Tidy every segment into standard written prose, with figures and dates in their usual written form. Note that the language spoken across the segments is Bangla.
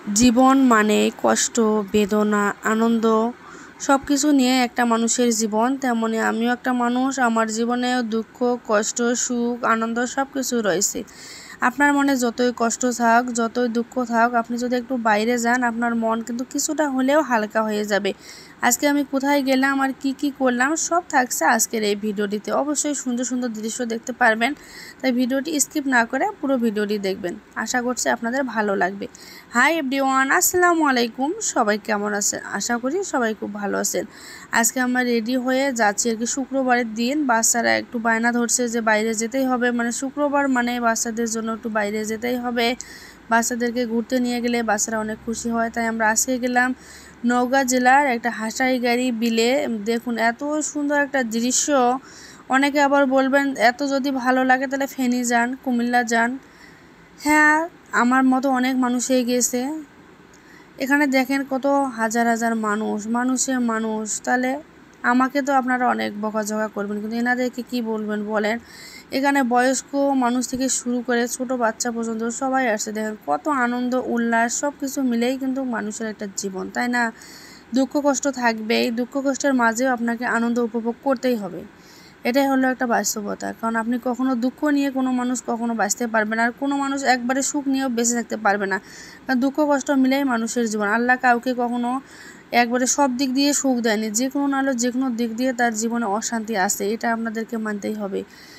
জীবন মানে কষ্ট, বেদনা, আনন্দ সবকিছু নিয়ে একটা মানুষের জীবন। তেমনি আমিও একটা মানুষ, আমার জীবনেও দুঃখ, কষ্ট, সুখ, আনন্দ সবকিছু রয়েছে। আপনার মনে যতই কষ্ট থাক, যতই দুঃখ থাক, আপনি যদি একটু বাইরে যান, আপনার মন কিন্তু কিছুটা হলেও হালকা হয়ে যাবে। আজকে আমি কোথায় গেলাম আর কি করলাম সব থাকছে আজকের এই ভিডিওটিতে। অবশ্যই সুন্দর সুন্দর দৃশ্য দেখতে পারবেন, তাই ভিডিওটি স্কিপ না করে পুরো ভিডিওটি দেখবেন। আশা করছি আপনাদের ভালো লাগবে। হাই এভরিওয়ান, আসসালামু আলাইকুম। সবাই কেমন আছেন? আশা করি সবাই খুব ভালো আছেন। আজকে আমরা রেডি হয়ে যাচ্ছি আর কি। শুক্রবারের দিন বাচ্চারা একটু বায়না ধরছে যে বাইরে যেতেই হবে, মানে শুক্রবার মানে বাচ্চাদের জন্য একটু বাইরে যেতেই হবে। বাচ্চাদেরকে ঘুরতে নিয়ে গেলে বাচ্চারা অনেক খুশি হয়, তাই আমরা আজকে গেলাম নওগাঁ জেলার একটা হাঁসাইগাড়ি বিলে। দেখুন এত সুন্দর একটা দৃশ্য। অনেকে আবার বলবেন এত যদি ভালো লাগে তাহলে ফেনী যান, কুমিল্লা যান। হ্যাঁ, আমার মতো অনেক মানুষই গেছে। এখানে দেখেন কত হাজার হাজার মানুষ। তাহলে আমাকে তো আপনারা অনেক বকাঝকা করবেন, কিন্তু এনাদেরকে কি বলবেন বলেন। এখানে বয়স্ক মানুষ থেকে শুরু করে ছোট বাচ্চা পর্যন্ত সবাই আসছে। দেখেন কত আনন্দ উল্লাস, সব কিছু মিলেই কিন্তু মানুষের একটা জীবন, তাই না? দুঃখ কষ্ট থাকবেই, দুঃখ কষ্টের মাঝেও আপনাকে আনন্দ উপভোগ করতেই হবে। এটাই হলো একটা বাস্তবতা। কারণ আপনি কখনো দুঃখ নিয়ে কোনো মানুষ কখনো বাঁচতে পারবে না, আর কোনো মানুষ একবারে সুখ নিয়েও বেঁচে থাকতে পারবে না। কারণ দুঃখ কষ্ট মিলেই মানুষের জীবন। আল্লাহ কাউকে কখনো একবারে সব দিক দিয়ে সুখ দেয়নি। যে কোনো নাহলে যে কোনো দিক দিয়ে তার জীবনে অশান্তি আছে, এটা আপনাদেরকে মানতেই হবে।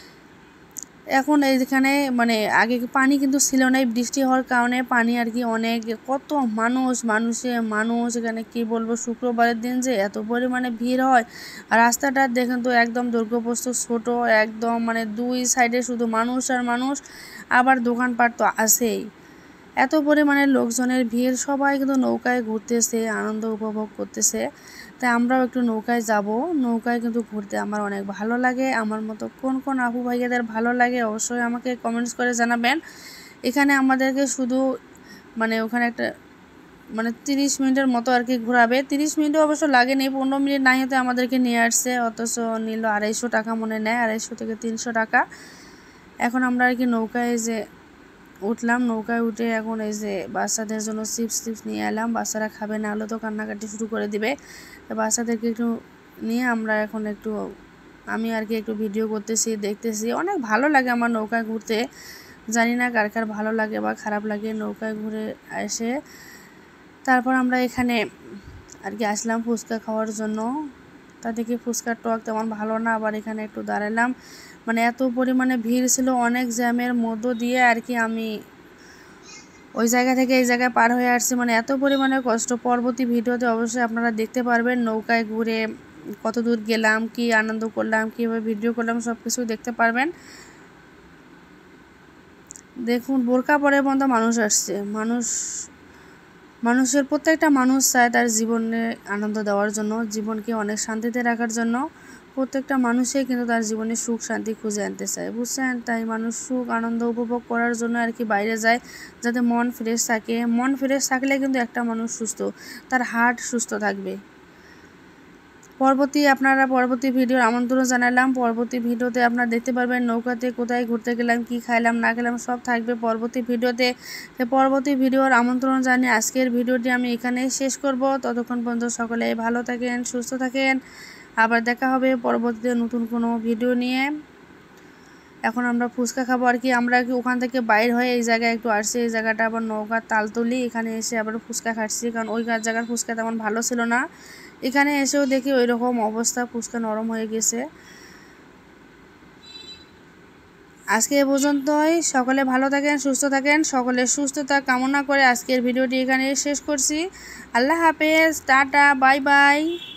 এখন এইখানে মানে আগে পানি কিন্তু ছিল না, বৃষ্টি হওয়ার কারণে পানি আর কি অনেক। কত মানুষ এখানে কি বলবো, শুক্রবারের দিন যে এত পরিমাণে ভিড় হয়। আর রাস্তাটা দেখেন তো একদম দৈর্ঘ্যপ্রস্থ ছোট, একদম মানে দুই সাইডে শুধু মানুষ আর মানুষ, আবার দোকানপাট তো আছেই। এত পরিমাণে লোকজনের ভিড়, সবাই কিন্তু নৌকায় ঘুরতেছে, আনন্দ উপভোগ করতেছে। তাই আমরাও একটু নৌকায় যাব। নৌকায় কিন্তু ঘুরতে আমার অনেক ভালো লাগে। আমার মতো কোন কোন আপু ভাইয়াদের ভালো লাগে অবশ্যই আমাকে কমেন্টস করে জানাবেন। এখানে আমাদেরকে শুধু মানে ওখানে একটা মানে 30 মিনিটের মতো আর কি ঘোরাবে। 30 মিনিটও অবশ্য লাগেনি, 15 মিনিট নাই হতে আমাদেরকে নিয়ে আসছে। অথচ নিল 250 টাকা মনে নেয়, 250 থেকে 300 টাকা। এখন আমরা আর কি নৌকায় যে উঠলাম, নৌকায় উঠে এখন এই যে বাচ্চাদের জন্য চিপস নিয়ে এলাম। বাচ্চারা খাবে, না হলে তো কান্নাকাটি শুরু করে দিবে। তো বাচ্চাদেরকে একটু নিয়ে আমরা এখন একটু আমি আর কি একটু ভিডিও করতেছি, দেখতেছি। অনেক ভালো লাগে আমার নৌকায় ঘুরতে। জানি না কার কার ভালো লাগে বা খারাপ লাগে। নৌকায় ঘুরে এসে তারপর আমরা এখানে আর কি আসলাম ফুচকা খাওয়ার জন্য। তা দেখি ফুচকার টক তেমন ভালো না, আবার এখানে একটু দাঁড়ালাম। মানে এত পরিমাণে ভিড় ছিল, অনেক জ্যামের মধ্য দিয়ে আর কি আমি ওই জায়গা থেকে এই জায়গায় পার হয়ে আসছি। মানে এত পরিমাণে কষ্ট। পরবর্তী ভিডিওতে অবশ্যই আপনারা দেখতে পারবেন নৌকায় ঘুরে কত দূর গেলাম, কি আনন্দ করলাম, কীভাবে ভিডিও করলাম, সব কিছু দেখতে পারবেন। দেখুন বোরকা পরে পর্যন্ত মানুষ আসছে। মানুষের প্রত্যেকটা মানুষ চায় তার জীবনে আনন্দ দেওয়ার জন্য, জীবনকে অনেক শান্তিতে রাখার জন্য। প্রত্যেকটা মানুষই কিন্তু তার জীবনে সুখ শান্তি খুঁজে আনতে চায়, বুঝছেন? তাই মানুষ সুখ আনন্দ উপভোগ করার জন্য আর কি বাইরে যায়, যাতে মন ফ্রেশ থাকে। মন ফ্রেশ থাকলে কিন্তু একটা মানুষ সুস্থ, তার হার্ট সুস্থ থাকবে। পরবর্তী ভিডিওর আমন্ত্রণ জানালাম। পরবর্তী ভিডিওতে আপনারা দেখতে পারবেন নৌকাতে কোথায় ঘুরতে গেলাম, কি খাইলাম না খেলাম, সব থাকবে পরবর্তী ভিডিওতে। পরবর্তী ভিডিওর আমন্ত্রণ জানিয়ে আজকের ভিডিওটি আমি এখানেই শেষ করব। ততক্ষণ পর্যন্ত সকলে ভালো থাকেন, সুস্থ থাকেন। আবার দেখা হবে পরবর্তীতে নতুন কোনো ভিডিও নিয়ে। এখন আমরা ফুচকা খাবো আর কি। আমরা কি ওখান থেকে বাইর হয়ে এই জায়গায় একটু আসছি। এই জায়গাটা আবার নৌকার তালতলি, এখানে এসে আবার ফুচকা খাচ্ছি, কারণ ওই জায়গার ফুচকা তেমন ভালো ছিল না। এখানে এসেও দেখি ওই রকম অবস্থা, ফুচকা নরম হয়ে গেছে। আজকে এ পর্যন্তই। সকলে ভালো থাকেন, সুস্থ থাকেন। সকলের সুস্থতা কামনা করে আজকের ভিডিওটি এখানে শেষ করছি। আল্লাহ হাফেজ, টাটা, বাই বাই।